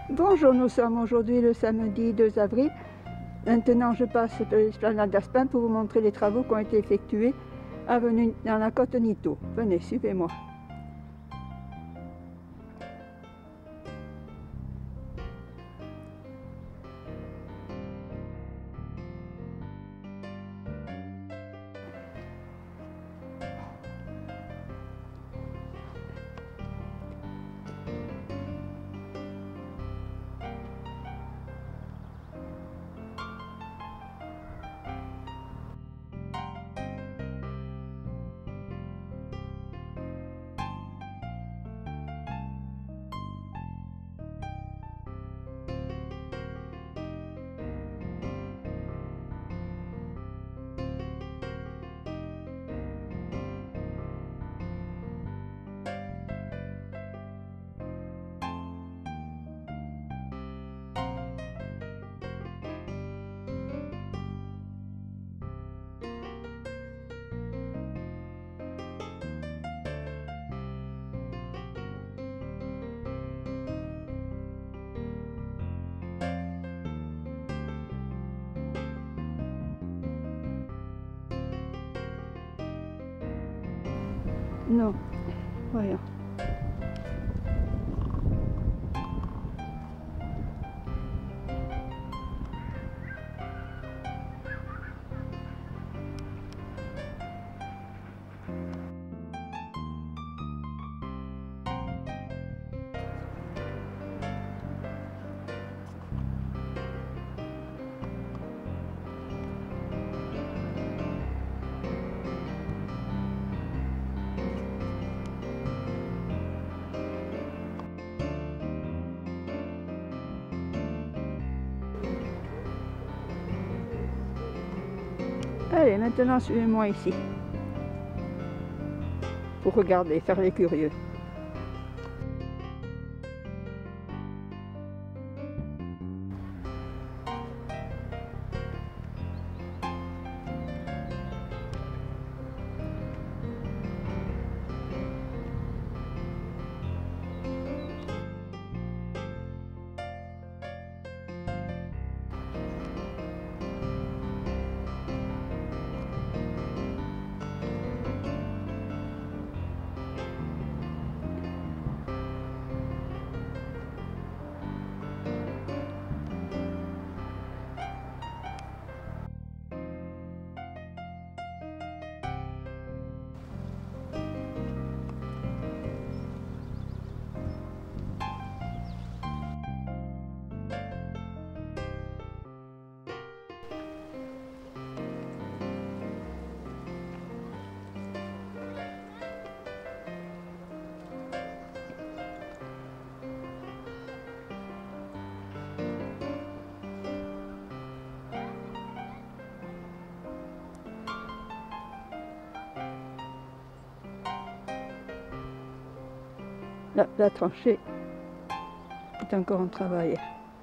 Bonjour, nous sommes aujourd'hui le samedi 2 avril. Maintenant, je passe sur l'esplanade d'Aspin pour vous montrer les travaux qui ont été effectués avenue dans la côte Nito. Venez, suivez-moi. Non, voyons. Allez, maintenant suivez-moi ici, pour regarder, faire les curieux. La tranchée est encore en travail.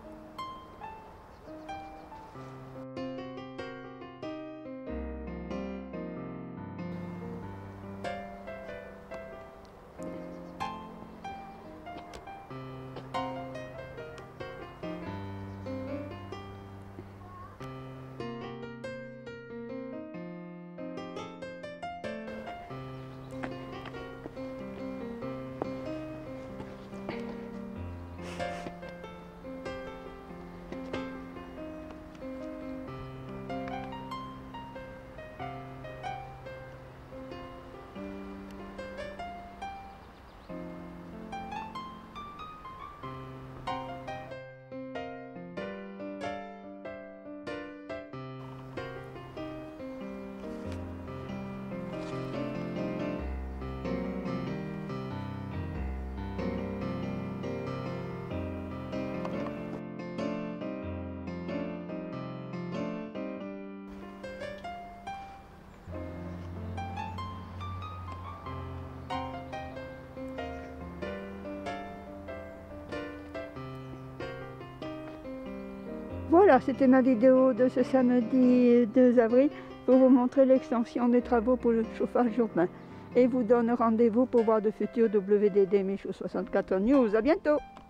Voilà, c'était ma vidéo de ce samedi 2 avril pour vous montrer l'extension des travaux pour le chauffage urbain. Et vous donne rendez-vous pour voir de futurs WDD Michou 64 News. À bientôt!